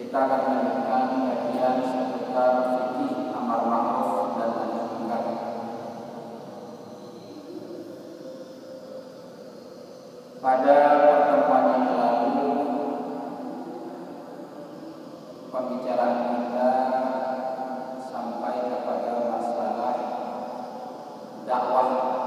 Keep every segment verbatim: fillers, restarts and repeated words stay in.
kita akan melanjutkan kajian seputar fikih amar ma'ruf dan nahi munkar. Pada pertemuan yang lalu, pembicaraan kita sampai kepada masalah dakwah.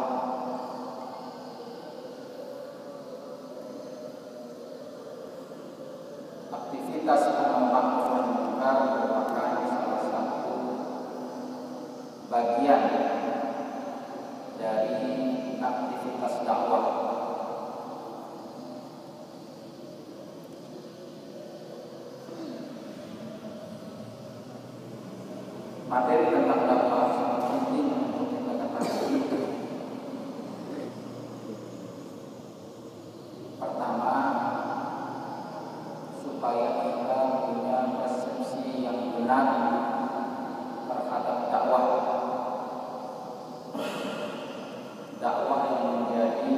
Aktivitas amar ma'ruf dan munkar merupakan salah satu bagian dari aktivitas dakwah. Materi tentang dakwah sangat penting untuk kita ketahui. Pertama, supaya kita punya persepsi yang benar terhadap dakwah. Dakwah yang menjadi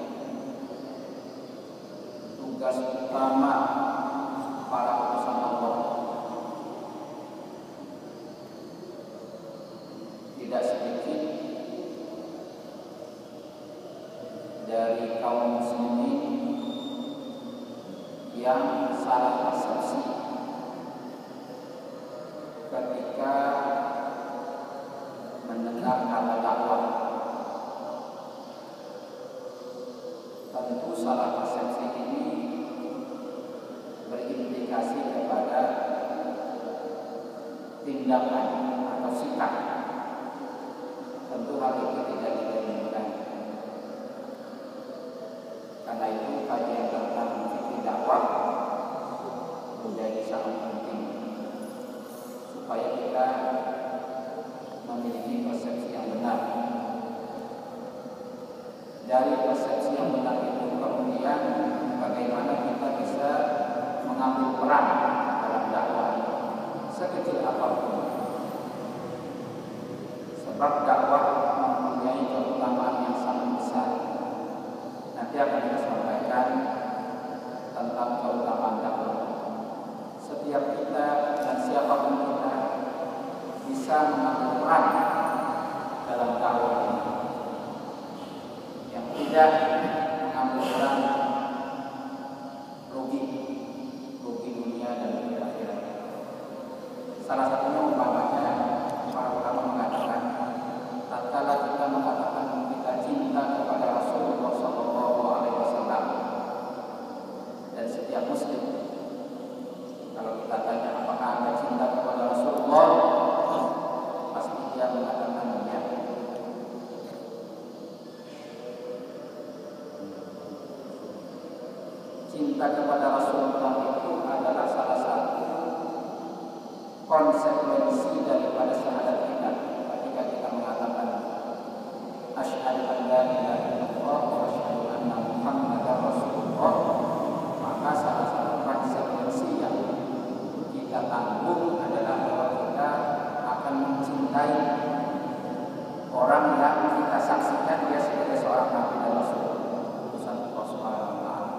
tugas utama para utusan Allah. Tidak sedikit dari kaum muslimin yang salah persepsi ketika mendengar kata dakwah. Tentu salah persepsi ini berimplikasi kepada tindakan atau sikap. Tentu hal itu tidak kita inginkan. Karena itu kajian tentang fikih dakwah menjadi sangat penting supaya kita memiliki persepsi yang benar. Dari persepsi yang benar itu kemudian bagaimana kita bisa mengambil peran dalam dakwah sekecil apapun. Sebab dakwah mempunyai keutamaan yang sangat besar. Nanti akan kita sampaikan tentang keutamaan dakwah. Setiap kita dan siapapun kita bisa mengambil peran dalam dakwah ini. Yang tidak mengambil peran rugi, rugi dunia dan rugi akhirat. Salah satunya umpamanya para ulama mengatakan, tatkala kita mengatakan kita cinta kepada Rasulullah Shallallahu Alaihi Wasallam, dan setiap muslim kalau kita tanya apakah anda cinta kepada Rasulullah, pasti dia mengatakan ya. Cinta kepada Rasulullah itu adalah salah satu konsekuensi daripada syahadat kita. Ketika kita mengatakan asyhadu an la ilaha illallah wa asyhadu anna Muhammadar Rasulullah, maka salah satu konsekuensi yang kita tanggung adalah bahwa kita akan mencintai orang yang kita saksikan dia sebagai seorang nabi dan rasul, utusan Allah Subhanahu wa taala.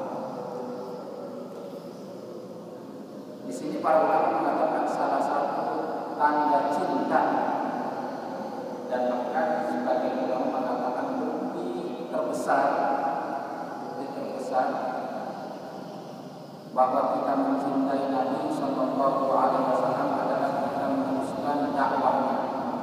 Di sini para ulama mengatakan salah satu tanda cinta, dan bahkan sebagai ulama mengatakan bukti terbesar, bukti terbesar bahwa kita mencintai Nabi Sallallahu Alaihi Wasallam adalah kita meneruskan dakwahnya.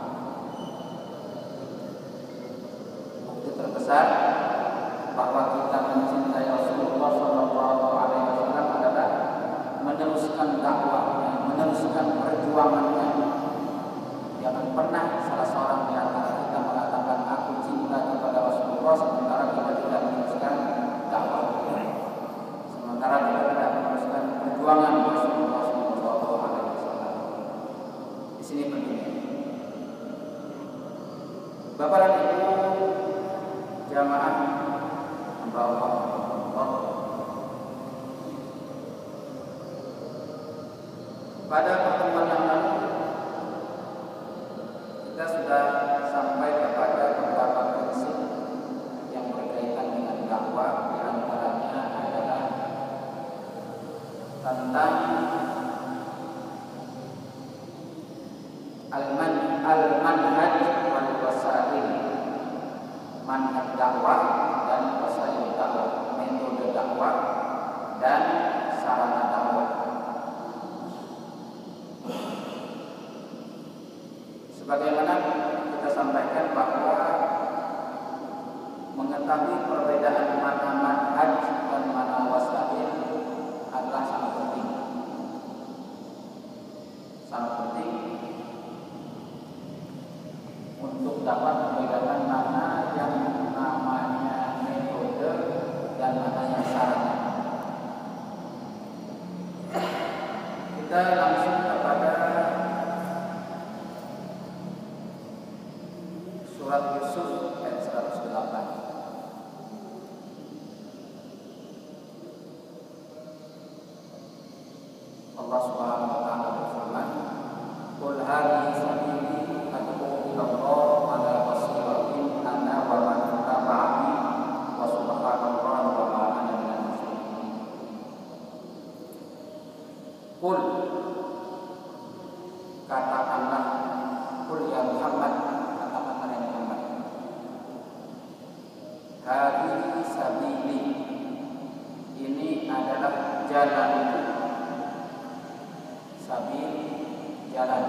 Bukti terbesar bahwa kita mencintai Rasulullah Sallallahu Alaihi Wasallam adalah meneruskan dakwahnya, meneruskan perjuangannya. Jangan pernah salah seorang di antara kita mengatakan aku cinta kepada Rasulullah sementara kita tidak meneruskan dakwahnya, sementara kita tidak meneruskan perjuangan Rasulullah Sallallahu Alaihi Wasallam. Di sini penting. Bapak dan Ibu jamaah hamba Allah, pada pertemuan yang lalu kita sudah sampai kepada beberapa prinsip yang berkaitan dengan dakwah. Di antaranya adalah tentang al-manhaj wal wasail, manhaj dakwah dan wasail dakwah, metode dakwah dan sarana dakwah. Sebagaimana kita sampaikan bahwa mengetahui perbedaan mana manhaj dan mana wasail adalah sangat penting. Sangat penting untuk dapat membedakan mana yang namanya metode dan mana yang sarana. Kita langsung kepada surat Yusuf ayat seratus delapan. Allah Subhanahu wa taala berfirman, "Qul hadhihi sabili ad'u ila Allah ala basiratin ana wa man ittaba'ani wa subhanallahi wa ma ana minal musyrikin." Qul, katakanlah, qul ya Muhammad, katakanlah ya Muhammad, hadhihi sabili, ini adalah jalanku. Sabil, jalan.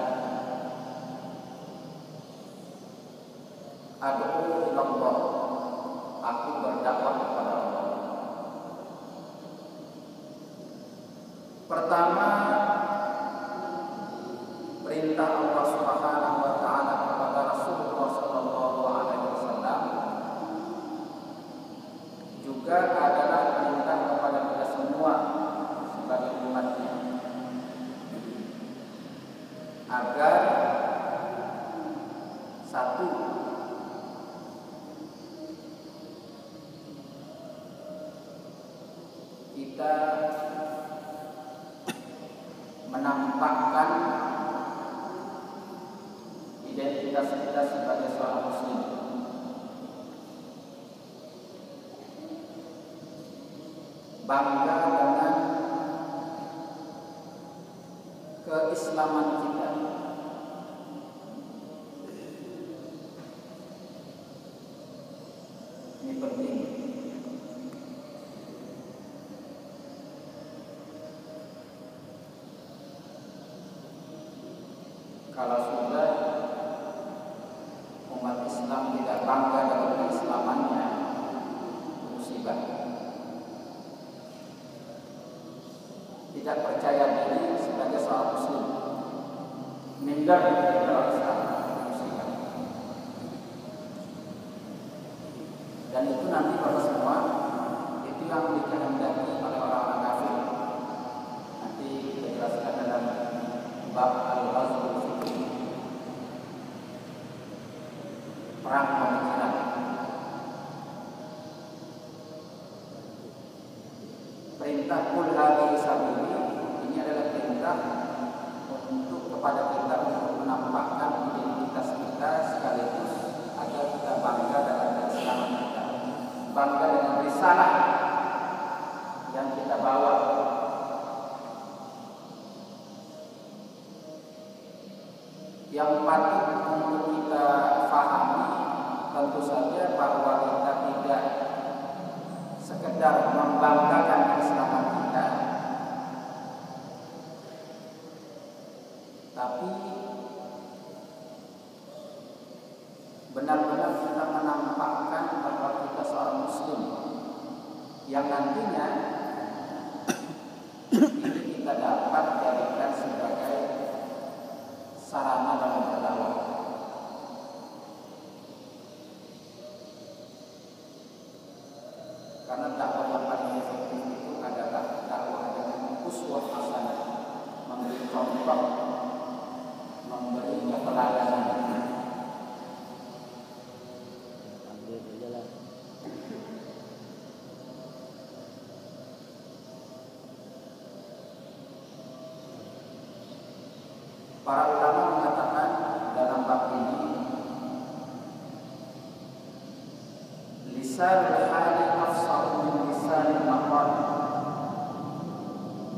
Ad'u ila Allah, aku berdakwah kepada Allah. Pertama, perintah Allah Subhanahu wa taala kepada Rasulullah sallallahu alaihi wasallam juga adalah perintah kepada kita semua sebagai umatnya, agar satu, kita menampakkan identitas kita sebagai seorang muslim, bangga dengan keislaman kita. Ini penting. Kalau sudah umat Islam tidak bangga dengan keislamannya, musibah. Tidak percaya diri sebagai seorang muslim, minder dalam Islam, musibah. Dan itu nanti pada semua itu yang dikehendaki oleh orang-orang kafir. Nanti kita jelaskan dalam bab al-ghazwul fikri, perang pemikiran. Perintah qul hadhihi sabili ini adalah perintah untuk kepada kita untuk menampakkan identitas kita, sekaligus agar kita bangga dengan keislaman kita, bangga dengan risalah yang kita bawa. Yang patut untuk kita pahami tentu saja bahwa kita tidak sekedar membanggakan keislaman kita, tapi benar-benar kita menampakkan bahwa kita seorang muslim yang nantinya ini kita dapat jadikan sebagai sarana dalam berdakwah. Karena dakwah yang paling efektif itu adalah dakwah dengan uswah hasanah, memberi contoh, memberi keteladanan. Para ulama mengatakan dalam bab ini, lisanul hali afsahu min lisanil maqal.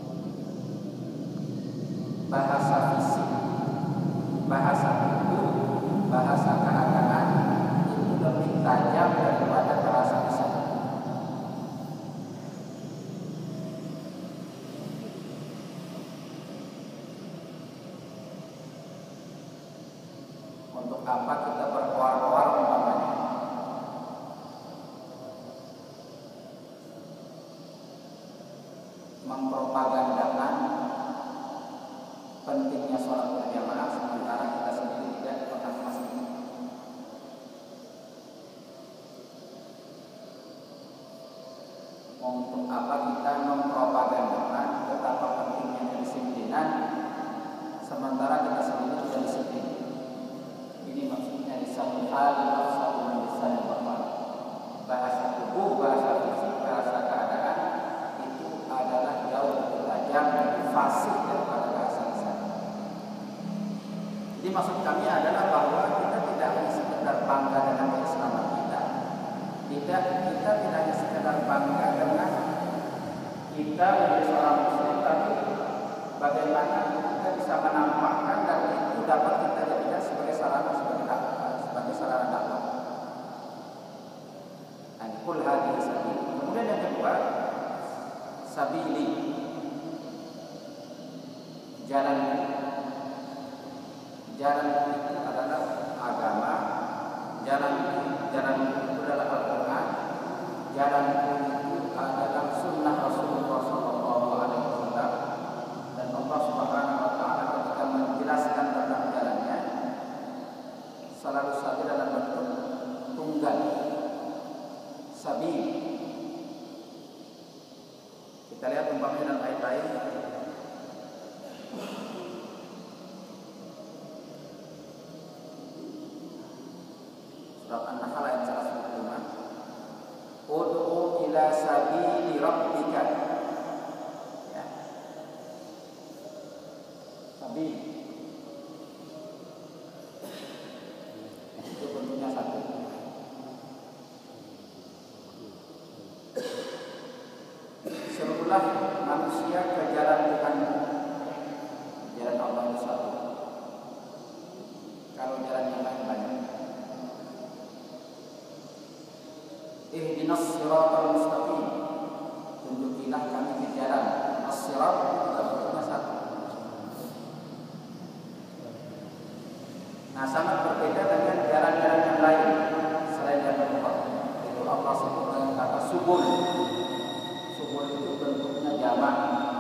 Bahasa fisik, bahasa tubuh apa kita berkoar-koar umpamanya. Mempropagandakan pentingnya sholat berjamaah sementara kita sendiri tidak pernah ke masjid. Untuk apa kita mempropagandakan betapa pentingnya kedisiplinan sementara kita sendiri tidak disiplin. Ini maksudnya di satu hal satu bahasa yang berbeda. Bahasa tubuh, bahasa fisik, bahasa keadaan itu adalah jauh lebih tajam, lebih fasih daripada bahasa lisan. Jadi maksud kami adalah bahwa kita tidak hanya sekedar bangga dengan keislaman kita. Tidak, kita tidak hanya sekedar bangga dengan kita menjadi seorang muslim, tapi bagaimana kita bisa menampakkan dan itu dapat kita jadikan sebagai sarana sebagai dakwah, sebagai sarana dakwah. Kul hadhihi sabili. Kemudian yang kedua, sabili, jalan. Jalan itu adalah agama. Jalan jalan itu adalah Al-Quran. Jalan itu adalah sunnah Rasulullah Sallallahu Alaihi Wasallam. Dan Allah Subhanahu Wa Taala ketika menjelaskan tentang jalannya selalu saja dalam bentuk tunggal. Sabil. Kita lihat umpamanya dalam ayat lain. Surat An-Nahl ayat seratus lima puluh lima. Ud'u ila sabili rabbika. Ya. Sabil. Itu bentuknya satu. Serulah manusia ke jalan Tuhanmu. Jalan Allah itu satu. Kalau jalan yang lain banyak. Ihdinas siratal mustaqim. Tunjukilah kami ke jalan. As-sirat itu bentuknya satu. Nah, sangat berbeda dengan jalan-jalan yang lain selain jalan Allah. Itu Allah sebut dengan kata subul. Subul itu bentuknya jamak.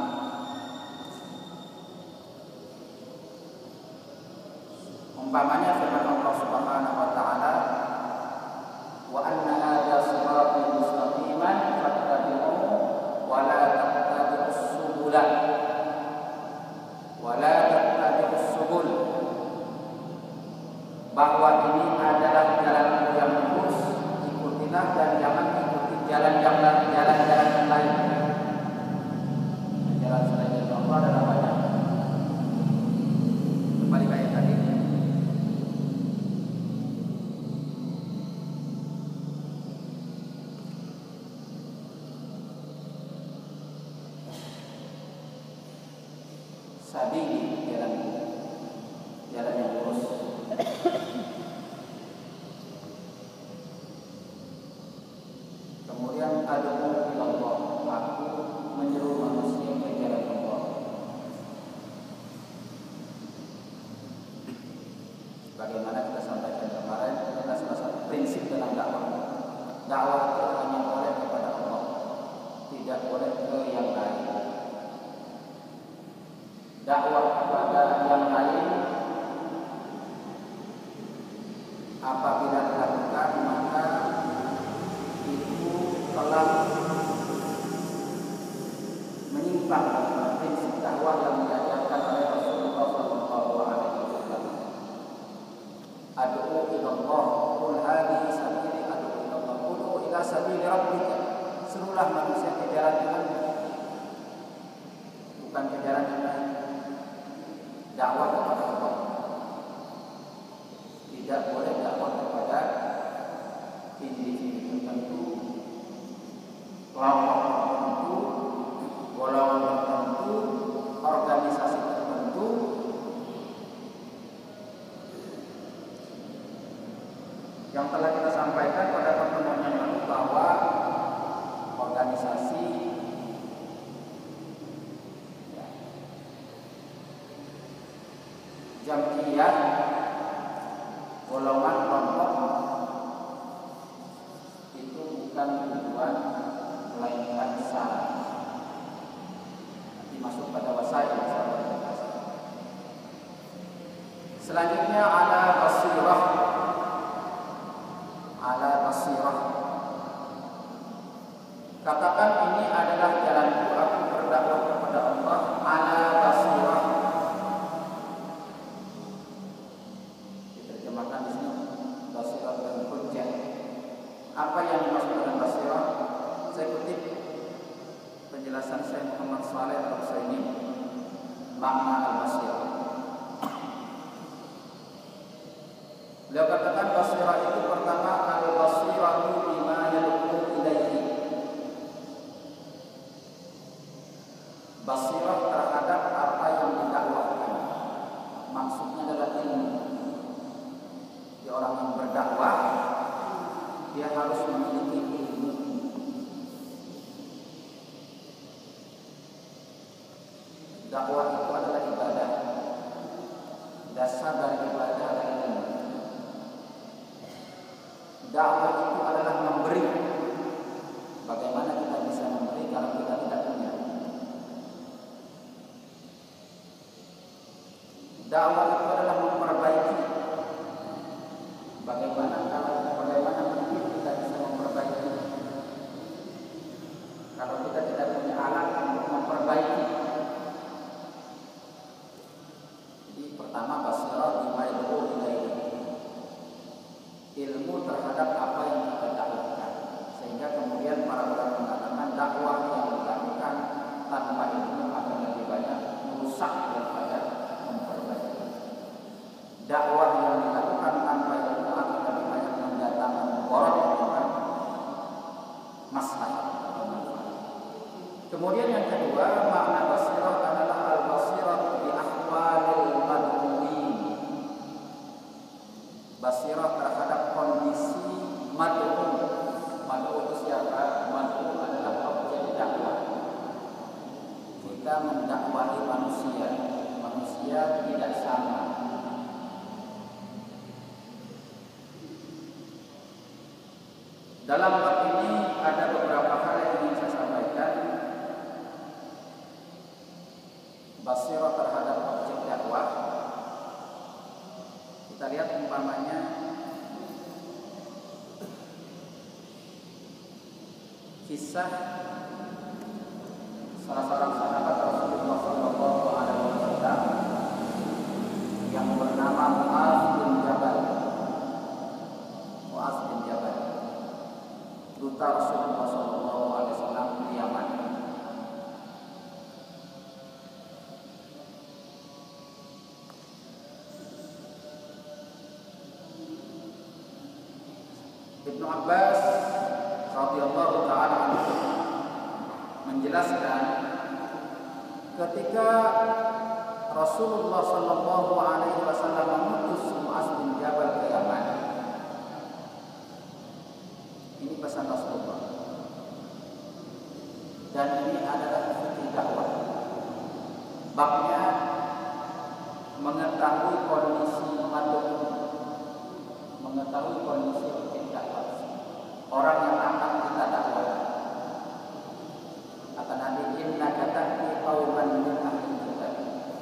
Umpamanya firman Allah Subhanahu Wa Taala, wa anna hadza siratal mustaqiman fattabi'uhu wa la tattabi'us subula wa la tattabi'us subul. Bahwa ini adalah jalan yang lurus, ikutilah dan jangan ikuti jalan yang lain, jalan-jalan yang lain. Jalan selain Allah adalah banyak. Kembali ke ayat tadi. Sabili, jalan jalan yang lurus. Kemudian ad'u ila Allah, aku menyeru manusia ke jalan Allah. Bagaimana kita sampaikan kemarin, adalah salah satu prinsip dalam dakwah. Dakwah itu hanya boleh kepada Allah, tidak boleh ke yang lain. Dakwah kepada yang lain apabila dilakukan maka itu telah menyimpang dari prinsip dakwah yang diajarkan oleh Rasulullah Sallallahu Alaihi Wasallam. Ad'u ila Allah, qul hadhihi sabili ad'u ila Allah, qul ila sabili rabbika. Serulah manusia ke jalan Tuhanmu, bukan ke jalan yang lain. Dakwah kepada Allah. Tidak boleh dakwah kepada individu tertentu, kelompok tertentu, golongan tertentu, organisasi tertentu. Yang telah kita sampaikan pada pertemuan yang lalu bahwa organisasi jamiyah golongan kelompok itu bukan tujuan melainkan syarat. Nanti masuk pada wasail. Selanjutnya ala basirah. Ala basirah. Katakan ini adalah jalanku, aku berdakwah kepada Allah ala basirah. Diterjemahkan di sini basirah dan hujjah. Apa yang dimaksud dengan basirah? Saya kutip penjelasan Syekh Muhammad Shalih Al-Utsaimin makna al-basirah. Beliau katakan basirah itu pertama al-basiratu bima yad'u ilaihi. Basirah terhadap apa yang didakwahkan. Maksudnya adalah ilmu. Dia orang yang berdakwah, dia harus memiliki ilmu. Dakwah itu adalah ibadah. Dasar dari ibadah adalah ilmu. Dakwah itu adalah memberi. Bagaimana kita bisa memberi kalau kita tidak punya? Dakwah itu adalah memperbaiki. Bagaimana kalau bagaimana mungkin kita bisa memperbaiki? Kalau kita tidak punya alat untuk memperbaiki. Jadi pertama basirah bima yad'u ilaihi. Ilmu terhadap apa yang kita dakwahkan. Sehingga kemudian para ulama mengatakan dakwah yang dilakukan tanpa ilmu akan lebih banyak merusak daripada memperbaiki. Dakwah yang dilakukan tanpa ilmu akan lebih banyak mendatangkan mudarat dan maslahat atau manfaat. Kemudian yang kedua, makna basirah adalah al-basirah bi ahwalil mad'uin. Basirah terhadap kondisi mad'u. Mad'u itu siapa? Mad'u adalah objek dakwah. Kita mendakwahi manusia. Manusia tidak sama. Dalam bab ini ada beberapa hal yang ingin saya sampaikan. Basirah terhadap objek dakwah. Kita lihat umpamanya kisah salah seorang sahabat Rasulullah Shallallahu Alaihi Wasallam yang bernama Mu'adz bin Jabal. Mu'adz bin Jabal, duta Rasulullah Shallallahu Alaihi Wasallam di Yaman. Ibnu Abbas radhiyallahu taala anhu menjelaskan ketika Rasulullah Shallallahu Alaihi Wasallam mengutus Mu'adz bin Jabal ke Yaman. Ini pesan Rasulullah. Dan ini adalah fikih dakwah. Babnya mengetahui kondisi mad'u, mengetahui kondisi objek dakwah. Orang yang akan kita dakwah. Kata Nabi, innaka ta'ti qauman min ahli kitab.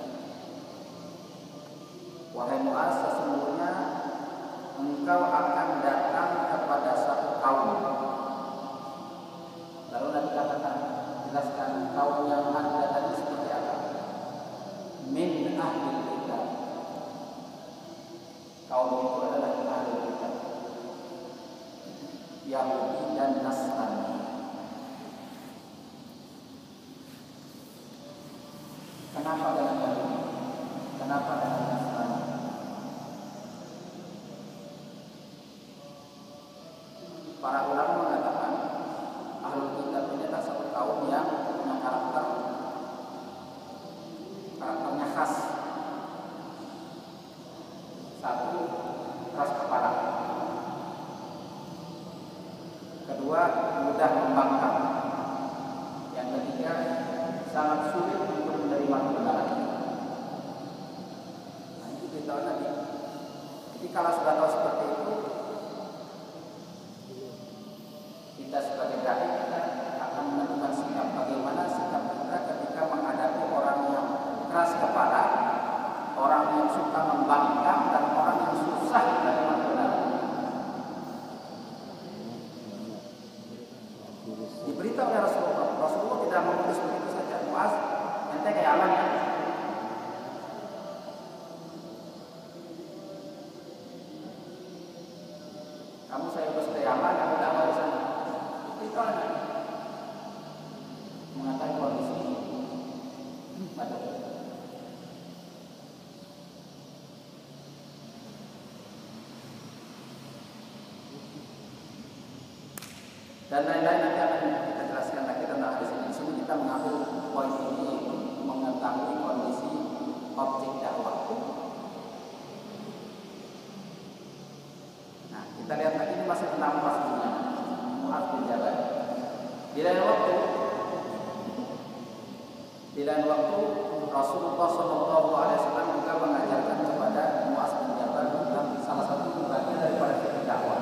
Wahai Mu'adz, sesungguhnya engkau akan datang kepada satu kaum. Lalu Nabi katakan, jelaskan kaum yang Anda tadi seperti apa? Min ahli kitab. Kaum itu adalah ahli kitab, Yahudi dan Nasrani. Kenapa dengan Yahudi? Kenapa dengan Nasrani? Para ulama mengatakan ahlul kitab ini adalah satu kaum yang punya karakter karakternya khas. Satu, keras kepala. Kedua, mudah membangkang. Yang ketiga, sangat sulit untuk menerima kebenaran. Nah, itu kita tadi. Jadi Jadi kalau sudah tahu seperti itu, kita sebagai dai kita akan menentukan sikap. Bagaimana sikap kita ketika menghadapi orang yang keras kepala, orang yang suka membangkang, dan orang yang susah menerima kebenaran. Diberitahu oleh Rasulullah. Rasulullah tidak mengutus begitu saja. Muaz, ente kayak aman ya. Kamu saya utus ke Yaman, kamu dakwah di sana. Itu aja. Mengatakan kondisi Badar. Dan lain-lain nanti akan kita jelaskan lagi tentang hadis ini. Di sini kita mengambil poin ini yaitu mengetahui kondisi objek dakwah. Nah, kita lihat lagi ini masih tentang pastinya Muaz bin Jabal. Di lain waktu, di lain waktu Rasulullah Shallallahu Alaihi Wasallam juga mengajarkan kepada Muaz bin Jabal tentang salah satu bagian daripada fikih dakwah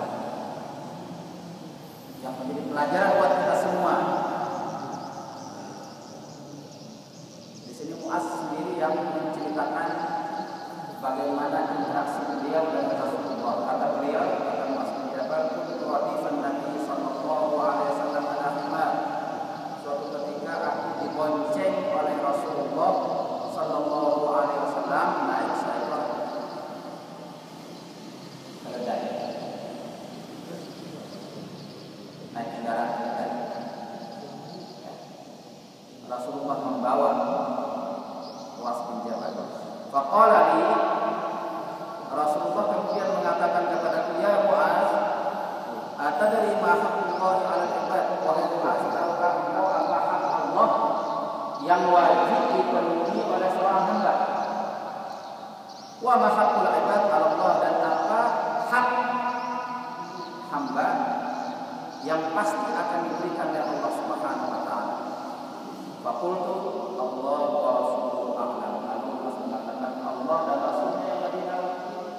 yang menjadi pelajaran buat kita semua. Di sini Muaz sendiri yang menceritakan bagaimana interaksi beliau dengan Rasulullah. Kata beliau, kata Muaz bin Jabal, kuntu radifan Nabi sallallahu alaihi wasallam ala himar. Suatu ketika aku dibonceng oleh Rasulullah sallallahu alaihi wasallam naik seekor keledai. Naik kendaraan keledai. Rasulullah membawa Muaz bin Jabal. Faqala li, Rasulullah kemudian mengatakan kepadaku, ya Muaz, atadri ma haqqullahi 'alal 'ibad? Wahai Muaz, tahukah engkau apa hak Allah yang wajib dipenuhi oleh seorang hamba? Wa ma haqqul 'ibad 'ala Allah, dan apa hak hamba yang pasti akan diberikan oleh Allah Subhanahu wa taala? Faqultu Allah wa rasuluhu a'lam. Lalu Rasul mengatakan Allah dan Rasulnya yang lebih tahu.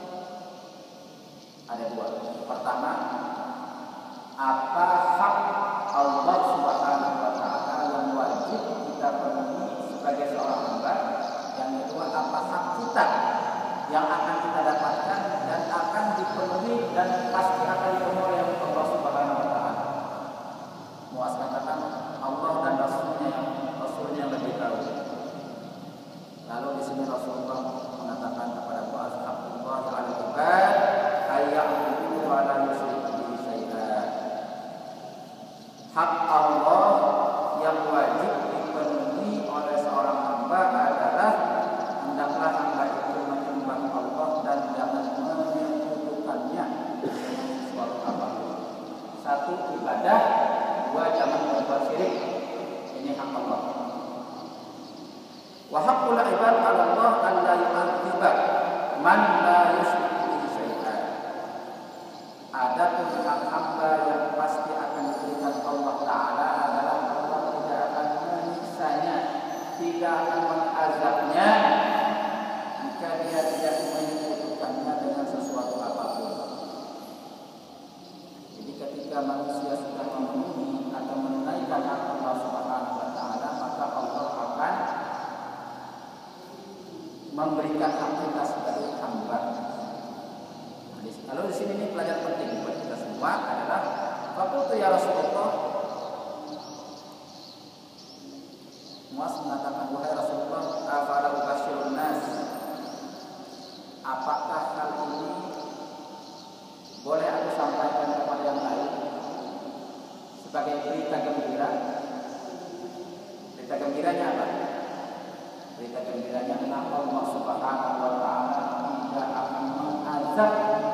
Ada dua. Pertama, apa hak Allah Subhanahu wa taala yang wajib kita penuhi sebagai seorang hamba? Yang kedua, apa hak kita yang akan kita dapatkan dan akan dipenuhi dan pasti akan dipenuhi oleh Allah Subhanahu wa taala? Muaz katakan Allah dan Rasulnya Rasulnya lebih tahu. Lalu di sini Rasulullah mengatakan kepada Muaz, Haqqullah 'alal 'ibad ayya'budu wa la yusyriku bihi syai'an. Hak Allah yang wajib dipenuhi oleh seorang hamba adalah hendaklah hamba itu menyembah Allah dan jangan menyekutukannya dengan sesuatu apapun. Satu, ibadah. Dua, jangan berbuat syirik. Ini hak Allah. Wa haqqul 'ibad 'ala Allah an la yu'adziba man la yusyriku bihi syai'an. Adapun hak hamba yang pasti akan diberikan Allah Ta'ala adalah Allah tidak akan menyiksanya, tidak akan mengazabnya jika dia tidak menyekutukannya dengan sesuatu apapun. Jadi ketika manusia sudah memenuhi atau menunaikan hak Allah Subhanahu wa taala, maka Allah akan memberikan hak kita sebagai hamba. Lalu di sini ini pelajaran penting buat kita semua adalah faqultu ya Rasulullah. Muaz mengatakan, wahai Rasulullah, afala ubasyirun nas? Apakah hal ini boleh aku sampaikan kepada yang lain sebagai berita gembira? Berita gembiranya apa? Berita gembiranya kenapa Allah Subhanahu wa taala tidak akan mengazab,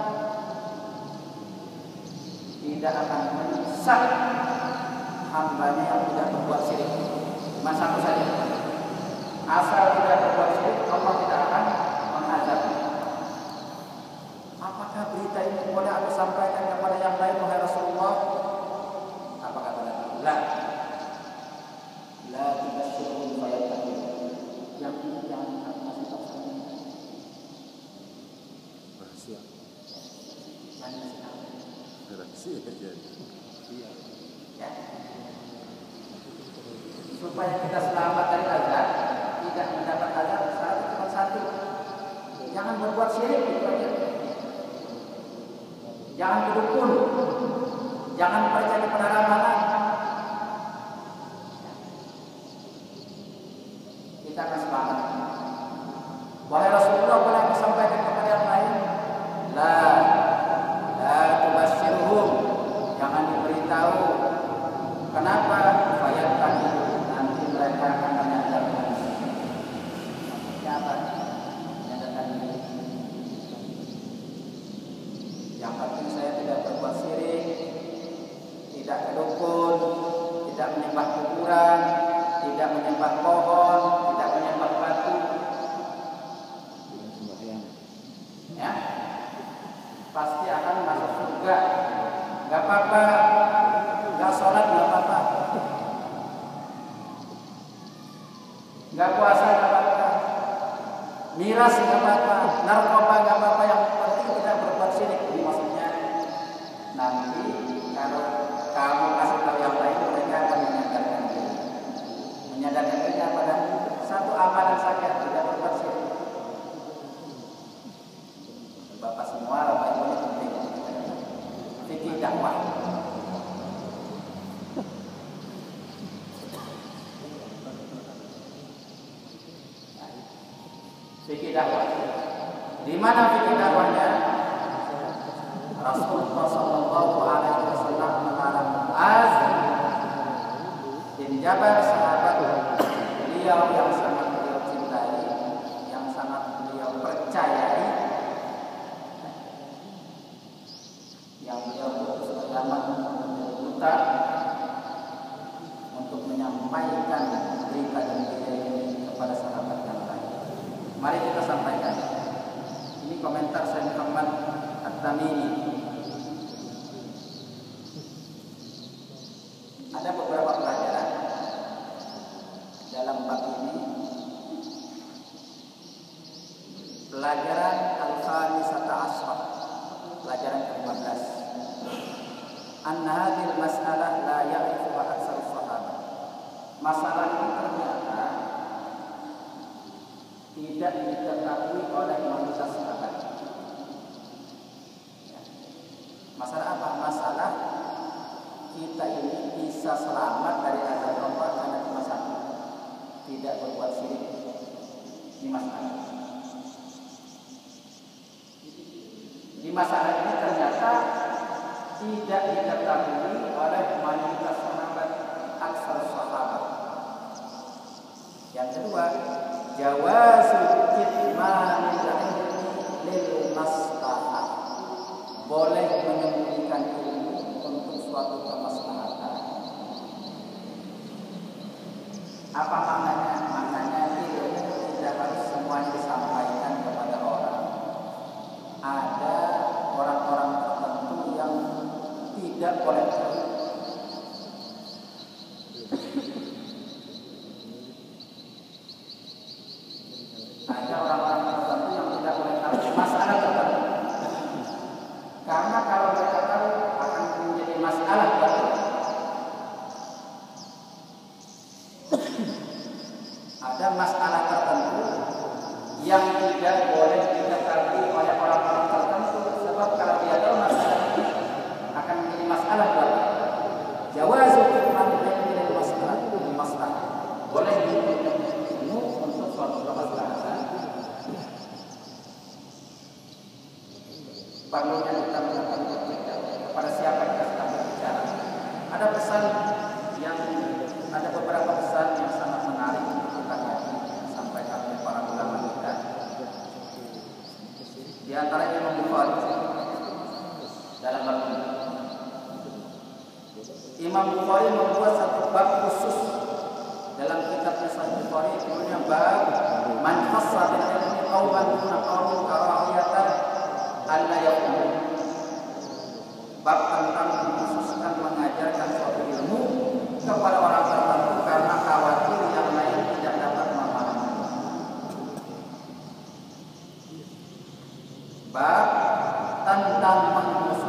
tidak akan menyiksa hambanya yang tidak berbuat syirik. Cuma satu saja, asal tidak berbuat syirik, Allah tidak akan mengazab. Apakah berita ini boleh aku sampaikan kepada yang lain, wahai Rasulullah? Apa kata Nabi? La, la tubasyirhum fayattaqun. Yang ini jangan kasih tahu saya. Rahasia. Ya. Supaya kita selamat dari azab, tidak mendapat azab, syarat cuma satu. Jangan berbuat syirik itu aja. Jangan berdukun. Jangan percaya pada ramalan. Kita akan selamat. Wahai Rasulullah, boleh aku sampaikan kepada yang lain? La, la tubasyirhum. Jangan diberitahu. Kenapa? Fayat tadi nanti mereka akan menyadarkan. Siapa? Menyadarkan diri. Yang penting saya tidak berbuat syirik, tidak kedukun, tidak menyembah kuburan, tidak menyembah pohon, tidak menyembah batu. Ya, pasti akan masuk surga. Gak apa-apa, gak sholat gak apa-apa, gak puasa gak apa-apa, miras gak apa-apa, narkoba gak apa-apa. Yang penting tidak berbuat syirik. Ini maksudnya nanti kalau kamu kasih tahu yang lain, mereka akan menyadarkan diri. Menyadarkan diri pada satu amalan saja, tidak berbuat syirik. Bapak semua, Bapak Ibu ini penting. Fikih dakwah. Fikih dakwah. Di mana fikih dakwahnya? Rasulullah Shallallahu Alaihi Wasallam melarang Muaz bin Jabal, sahabat beliau yang sangat beliau cintai, yang sangat beliau percayai, yang beliau putus agama buta untuk menyampaikan berita dan berita ini kepada sahabat yang lain. Mari kita sampaikan. Ini komentar Syekh Muhammad At-Tamimi. Ada beberapa pelajaran dalam bab ini. Pelajaran al-khamisata asyra, pelajaran ke-lima belas. Anna hadhil mas'alah la ya'rifuha aktsarus sahabat. Masalah ini ternyata tidak diketahui oleh mayoritas sahabat. Masalah apa? Masalah kita ini bisa selamat dari azab Allah karena cuma satu, tidak berbuat syirik. Ini masalah. Di masalah ini ternyata tidak diketahui oleh mayoritas sahabat, aksar sahabat. Yang kedua, jawazu kitmanil ilmi lil maslahah. Boleh menyembunyikan ilmu untuk suatu kemaslahatan. Apa maknanya? Maknanya ilmu tidak harus semuanya disampaikan kepada orang. Ada orang-orang tertentu yang tidak boleh tahu. Ada orang-orang tertentu yang tidak boleh tahu masalah tertentu. Karena kalau mereka tahu akan menjadi masalah baru. Ada masalah tertentu yang tidak boleh diketahui oleh orang-orang tertentu, sebab kalau dia tahu masalah ini akan menjadi masalah baru. Jawazu kitmanil ilmi lil maslahah, maslahah. Boleh ilmu untuk suatu kemaslahatan. Perlunya kita melakukan berbicara kepada siapa kita sedang berbicara. Ada pesan yang ada beberapa pesan yang sangat menarik untuk kita kaji disampaikan oleh para ulama kita. Di antaranya Imam Bukhari dalam bab ini. Imam Bukhari membuat satu bab khusus dalam kitabnya Sahih Bukhari, judulnya bab man khassa bil ilmi qauman duna qaumin karahiyatan alla yaqulu. Bab tentang mengkhususkan mengajarkan suatu ilmu kepada orang tertentu karena khawatir yang lain tidak dapat memahami. Bab tentang mengkhususkan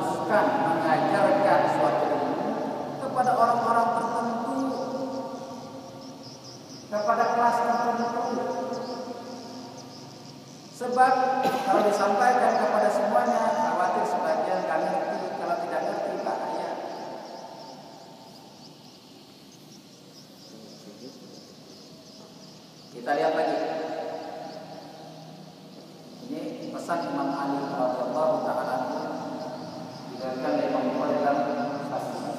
Sebab kalau disampaikan kepada semuanya, khawatir sebagian nggak ngerti. Kalau tidak ngerti bahaya. Kita lihat lagi. Ini pesan Imam Ali radhiyallahu taala diriwayatkan oleh Imam Bukhari dalam Sahih.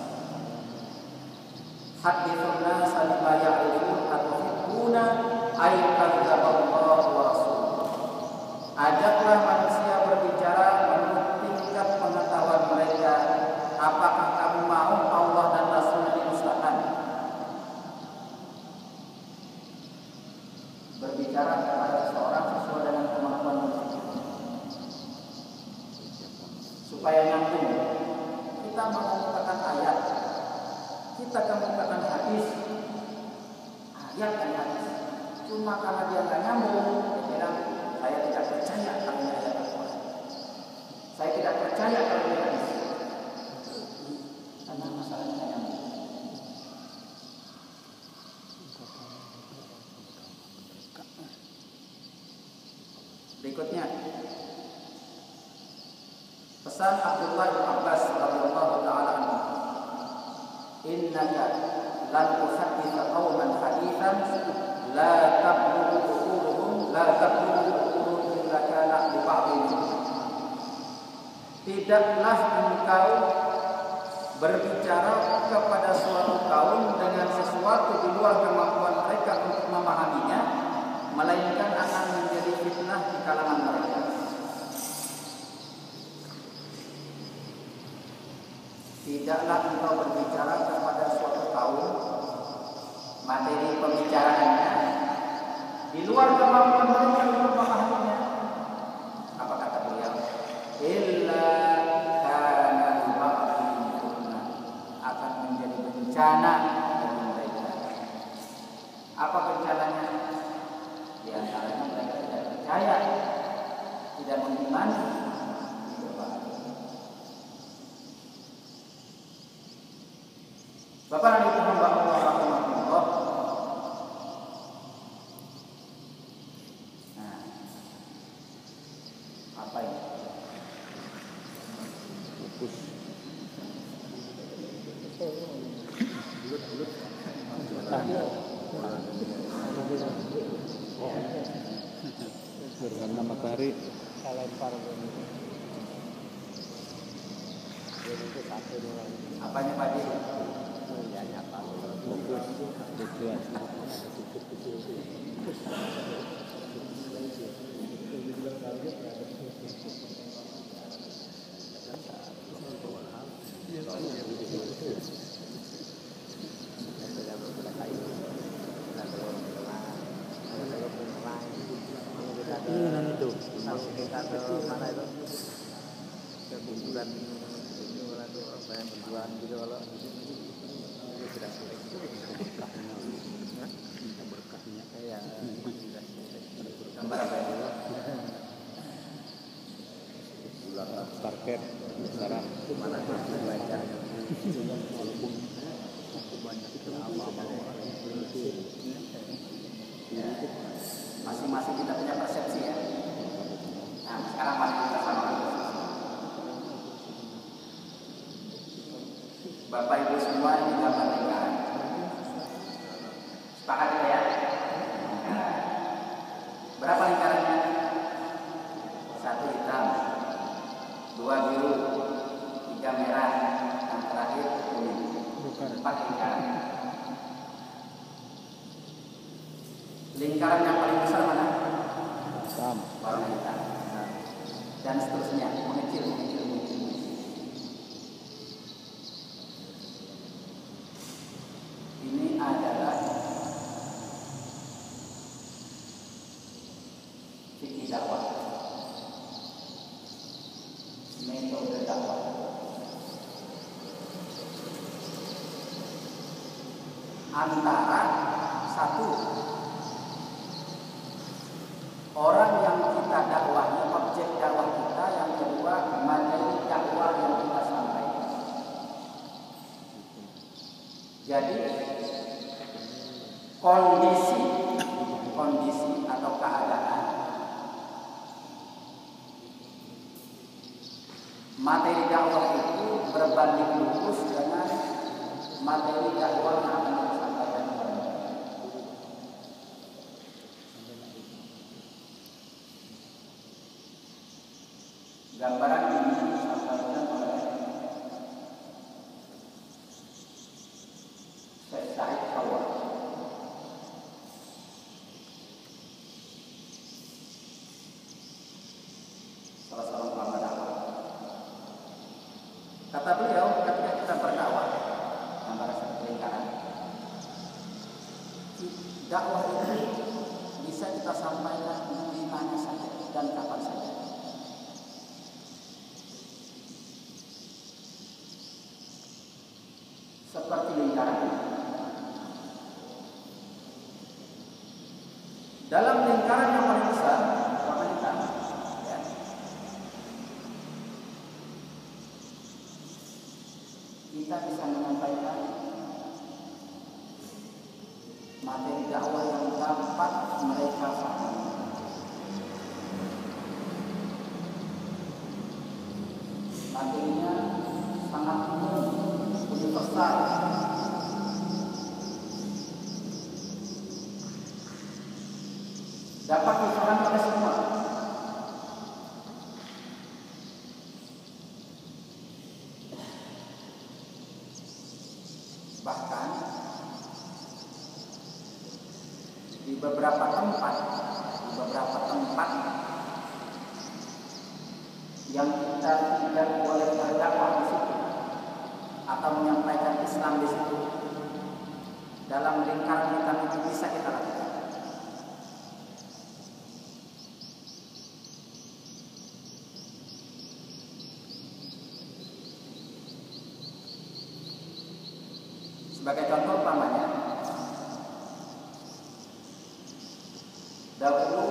Hadithun nas bima ya'rifun atuhibbuna ayyukadzaballahu wa rasuluhu. Ajaklah manusia berbicara menurut tingkat pengetahuan mereka. Apakah kamu mau Allah dan Rasulnya didustakan? Berbicara kepada seseorang sesuai dengan kemampuan manusia supaya nyambung. Kita mengemukakan ayat, kita kemukakan hadis, ayat dan hadis. Cuma karena dia nggak nyambung, dia bilang saya tidak percaya kalau ini ayat Al-Quran. Saya tidak percaya kalau ini hadis. Karena masalahnya nggak nyambung. Berikutnya pesan Abdullah bin Abbas radhiyallahu taala anhu, innaka lan tuhadditha qauman hadithan la tablughu uquluhum la tablughu uquluhum illa kana li ba'dihim. Tidaklah engkau berbicara kepada suatu kaum dengan sesuatu di luar kemampuan mereka untuk memahaminya, melainkan akan menjadi fitnah di kalangan mereka. Tidaklah engkau berbicara kepada suatu kaum, materi pembicaraannya di luar kemampuan mereka untuk memahaminya. Apa kata beliau? Illa kana ba'dihim fitnah, akan menjadi bencana bagi mereka. Apa bencananya? Di antaranya mereka tidak percaya, tidak mengimani. Bapak dan Ibu hamba Allah rahimahullah. Nah, apa ini? Fokus. Bulut-bulut. Gerhana matahari. Saya lempar ini. Apanya Pak Di? Fokus. Tujuan. Ini itu. Kita ke mana itu? Ke kuburan. Yang berduaan gitu kalau itu tidak sulit. Berkahnya kayak Gambar apa itu? Parket sekarang mana baca masing-masing kita punya persepsi ya. Nah, sekarang mari kita samakan. Bapak Ibu semua ini gambar lingkaran. Sepakat kita ya? Berapa lingkarannya? Satu hitam, dua biru, tiga merah, yang terakhir kuning. Empat lingkaran. Lingkaran yang paling besar mana? hitam. Warna hitam. Dan seterusnya, mengecil, mengecil, mengecil. Ini adalah fikih dakwah, metode dakwah. Antara satu, orang yang kita dakwahnya, objek dakwah kita. Yang kedua, materi dakwah yang kita sampaikan. Jadi kondisi kondisi atau keadaan materi dakwah itu berbanding lurus dengan materi dakwah yang akan disampaikan kepada mereka. Gambaran ini disampaikan oleh Syekh Said Khawat. Salah seorang ulama dakwah. Kata beliau, ketika kita berdakwah antara satu lingkaran, dakwah ini bisa kita sampaikan di mana saja dan kapan saja. Seperti lingkaran. Dalam lingkaran yang paling besar, warna hitam, ya, kita bisa menyampaikan materi dakwah yang dapat mereka pahami. Materinya sangat umum, universal, dapat dipahami oleh semua. Bahkan di beberapa tempat, di beberapa tempat yang kita tidak boleh berdakwah di situ atau menyampaikan Islam di situ, dalam lingkaran kita itu bisa kita lakukan. Sebagai contoh umpamanya, dahulu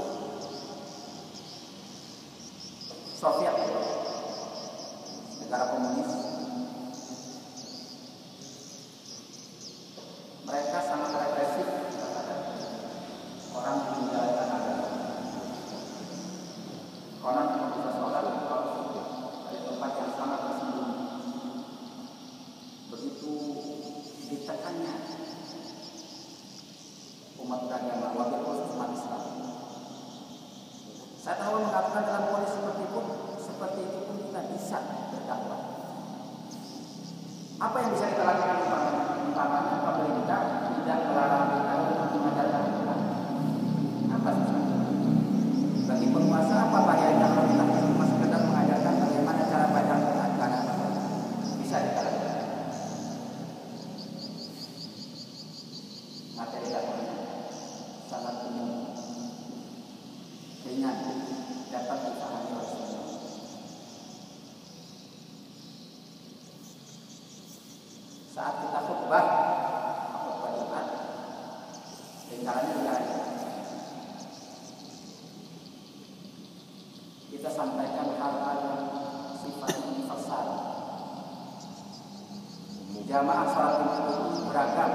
Soviet, negara komunis, mereka sangat represif terhadap orang yang menjalankan agama. Konon bisa sholat dari tempat yang sangat tersembunyi. Begitu ditekannya umat beragama, wabil khusus umat Islam. Saya tahu mengatakan dalam kondisi seperti itu, seperti itu pun kita bisa berdakwah. Apa yang bisa kita lakukan? Umpamanya pemerintah tidak melarang kita untuk mengajarkan Quran. Apa susahnya? Bagi penguasa apa bahayanya kalau kita cuma sekedar mengajarkan bagaimana cara baca Quran? Karena bisa kita lakukan. Materi dakwahnya sangat umum, ringan, dapat dipahami oleh semua. Saat kita khutbah, khutbah Jumat, lingkarannya lingkarannya. Kita sampaikan hal-hal yang sifatnya universal. Jamaah sholat itu beragam.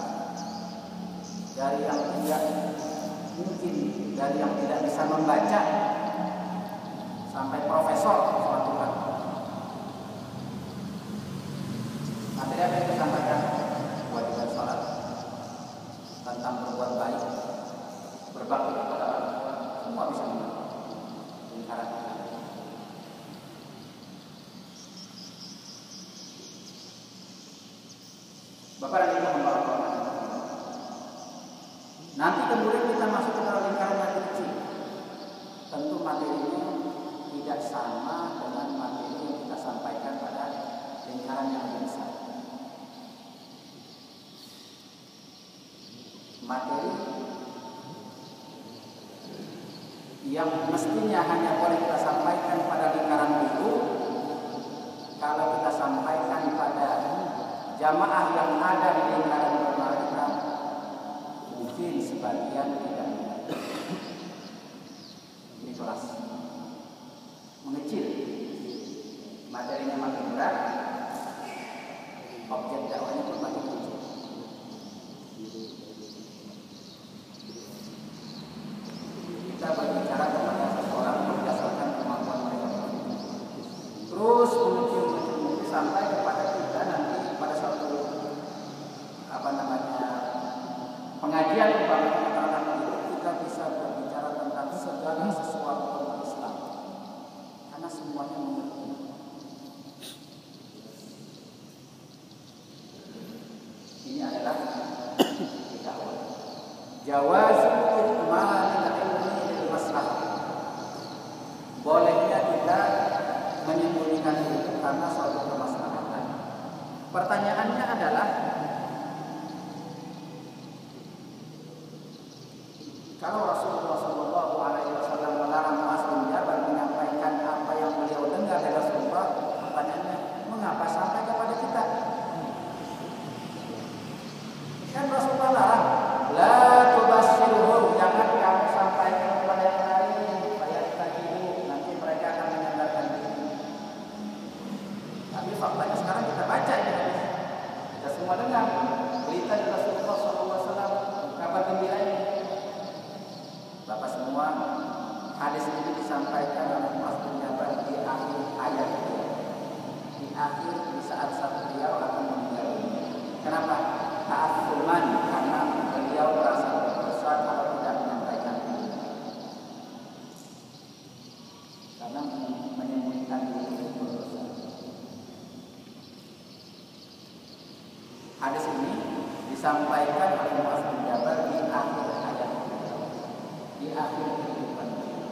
Dari yang tidak mungkin, dari yang tidak bisa membaca, sampai profesor sholat Jumat. Materi apa yang kita sampaikan? Kewajiban sholat, tentang berbuat baik, berbakti kepada orang tua, semua bisa mengerti. Lingkaran kita. Bapak dan Ibu membawa orang. Nanti kemudian kita masuk ke dalam lingkaran yang kecil. Tentu materinya tidak sama dengan materi yang kita sampaikan pada lingkaran yang besar. Materi yang mestinya hanya boleh kita sampaikan pada lingkaran itu, kalau kita sampaikan pada jamaah yang ada di lingkaran kita, mungkin sebagian tidak. Ini kelas mengecil, materinya makin berat, objek dakwahnya pun makin kecil. Kita berbicara kepada seseorang berdasarkan kemampuan mereka. Terus Jawazu ikmalil ilmi lil maslahah. Bolehnya kita menyembunyikan itu karena suatu kemaslahatan. Pertanyaannya adalah, kalau Rasulullah shallallahu alaihi wasallam melarang Muaz bin Jabal menyampaikan apa yang beliau dengar dari Rasulullah, pertanyaannya, mengapa sampai kepada kita? Kan Rasulullah larang, la tubasyirhum, jangan kamu sampaikan kepada yang lain, supaya tajidu, nanti mereka akan menyandarkan diri. Tapi faktanya sekarang kita baca ini, kita semua dengar berita dari Rasulullah shallallahu alaihi wasallam, kabar gembira ini. Bapak semua, hadis ini disampaikan oleh Muaz bin Jabal di akhir ayat itu, di akhir di saat saat beliau akan meninggal. Kenapa? Ta'affuman, karena beliau merasa berdosa kalau tidak menyampaikan ini, karena menyembunyikan diri berdosa. Hadis ini disampaikan oleh Muaz bin Jabal di akhir ayat, di akhir kehidupan,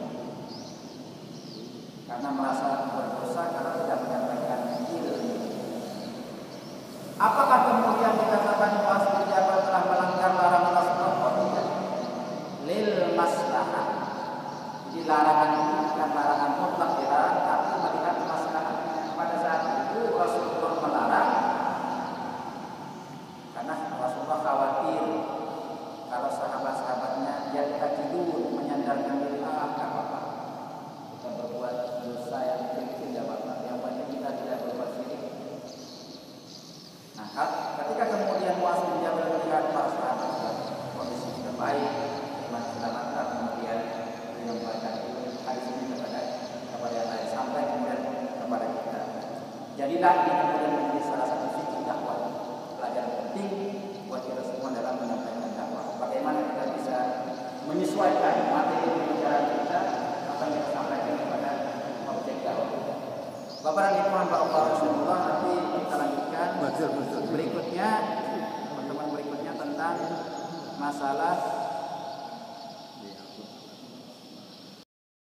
karena merasa berdosa karena tidak menyampaikan ilmu. Apakah kemudian dikatakan Muaz bin Jabal telah melanggar larangan Rasulullah? Tidak. Lil maslahah. Jadi larangan itu bukan larangan mutlak ya, tapi melihat maslahatnya. Pada saat itu Rasulullah melarang karena Rasulullah khawatir kalau sahabat-sahabatnya yang tidur menyandarkan diri, ah nggak apa-apa, kita berbuat dosa yang kecil tidak apa-apa, yang penting kita tidak berbuat syirik. Nah, ketika kemudian Muaz bin Jabal melihat para sahabat kondisi sudah baik, iman sudah mantap, kemudian dia membaca hadis ini kepada kepada yang lain sampai kemudian kepada kita. Jadilah ini kemudian menjadi salah satu fikih dakwah, pelajaran penting buat kita semua dalam menyampaikan dakwah. Bagaimana kita bisa menyesuaikan materi pembicaraan kita apa yang kita sampaikan kepada objek dakwah kita. Bapak dan Ibu hamba Allah Rasulullah, nanti kita lanjutkan berikutnya, teman-teman, berikutnya tentang masalah